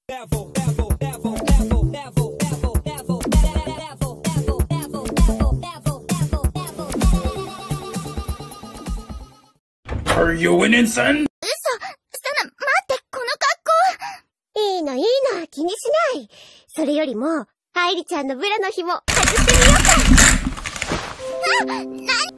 Are you winning, son? 待って、この格好。 いいの、気にしない。それよりも、愛梨ちゃんのブラの紐、外してみようか。 何